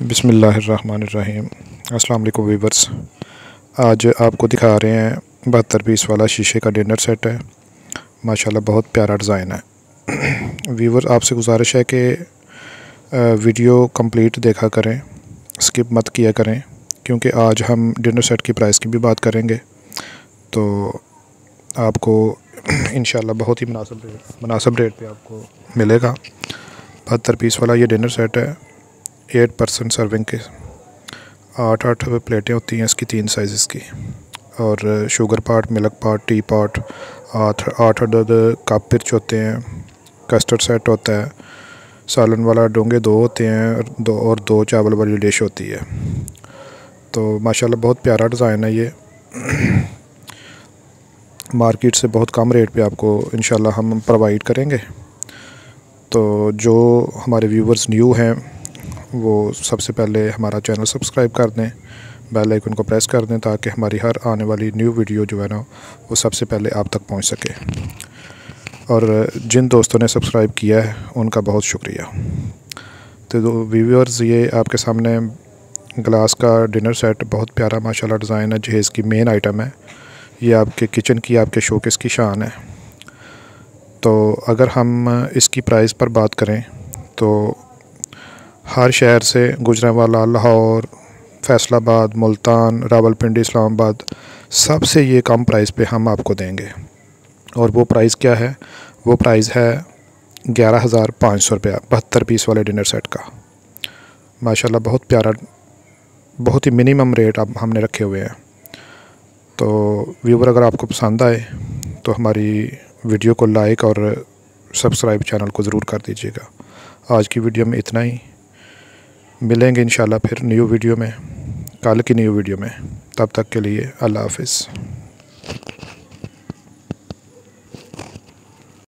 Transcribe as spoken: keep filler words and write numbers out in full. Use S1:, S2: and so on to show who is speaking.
S1: बिस्मिल्लाहिर्रहमानिर्रहीम। अस्सलाम वालेकुम वीवर्स। आज आपको दिखा रहे हैं बहत्तर पीस वाला शीशे का डिनर सेट है। माशाल्लाह बहुत प्यारा डिज़ाइन है। वीवर आपसे गुजारिश है कि वीडियो कंप्लीट देखा करें, स्किप मत किया करें, क्योंकि आज हम डिनर सेट की प्राइस की भी बात करेंगे तो आपको इंशाल्लाह बहुत ही मुनासिब रेट मुनासिब रेट पे आपको मिलेगा। बहत्तर पीस वाला ये डिनर सेट है। एट परसेंट सर्विंग के आठ आठ प्लेटें होती हैं इसकी, तीन साइज़ की, और sugar pot, milk pot, tea pot, आठ आठ अदद कप पिर्च होते हैं। कस्टर्ड सेट होता है। सालन वाला डोंगे दो होते हैं और दो और दो चावल वाली डिश होती है। तो माशाल्लाह बहुत प्यारा डिज़ाइन है ये। मार्केट से बहुत कम रेट पे आपको इंशाल्लाह हम प्रोवाइड करेंगे। तो जो हमारे व्यूवर्स न्यू हैं वो सबसे पहले हमारा चैनल सब्सक्राइब कर दें, बेल आइकन को प्रेस कर दें, ताकि हमारी हर आने वाली न्यू वीडियो जो है ना वो सबसे पहले आप तक पहुंच सके। और जिन दोस्तों ने सब्सक्राइब किया है उनका बहुत शुक्रिया। तो व्यूअर्स, ये आपके सामने ग्लास का डिनर सेट बहुत प्यारा माशाल्लाह डिज़ाइन है। जहेज़ की मेन आइटम है ये, आपके किचन की, आपके शोकेस की शान है। तो अगर हम इसकी प्राइस पर बात करें तो हर शहर से गुजरांवाला, लाहौर, फैसलाबाद, मुल्तान, रावलपिंडी, इस्लामाबाद, सबसे ये कम प्राइस पे हम आपको देंगे। और वो प्राइस क्या है? वो प्राइस है ग्यारह हज़ार पाँच सौ रुपया बहत्तर पीस वाले डिनर सेट का। माशाल्लाह बहुत प्यारा, बहुत ही मिनिमम रेट अब हमने रखे हुए हैं। तो व्यूवर, अगर आपको पसंद आए तो हमारी वीडियो को लाइक और सब्सक्राइब चैनल को ज़रूर कर दीजिएगा। आज की वीडियो में इतना ही। मिलेंगे इंशाल्लाह फिर न्यू वीडियो में, कल की न्यू वीडियो में। तब तक के लिए अल्लाह हाफ़िज़।